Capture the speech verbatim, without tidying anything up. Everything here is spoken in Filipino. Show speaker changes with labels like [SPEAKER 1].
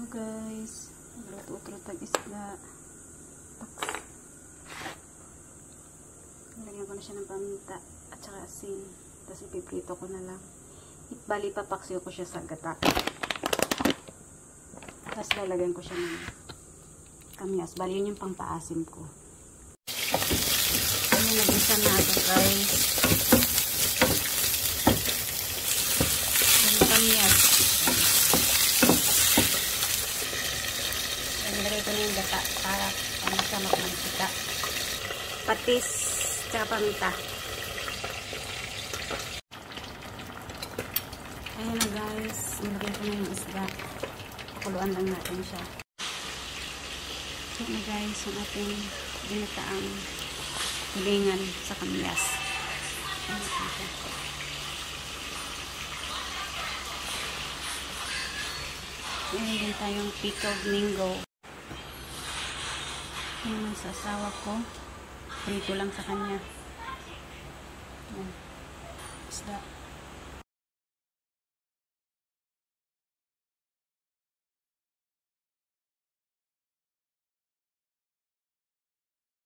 [SPEAKER 1] guys, luto-utot ang isda. Lagyan ko na siya ng paminta at saka asin. Tapos ipiprito ko na lang. Bali, papaksiyo ko siya sa gata. Tapos lalagyan ko siya ng kamyas. Bali, yun yung pangpaasim ko. Ayan, nag-isa na ako guys. Yung kamyas. Nilagay ko na yung gata para masama ko ng kita. Patis, tsaka paminta. Ayan na guys, nilagay ko na yung isda. Pakuluan lang natin siya. Ayan na guys, yung ating ginataang hilingan sa kamyas. Ayan na siya. Ayan din tayong pickled mango. Ayan sa asawa ko. Prito lang sa kanya. Ayan. Isda.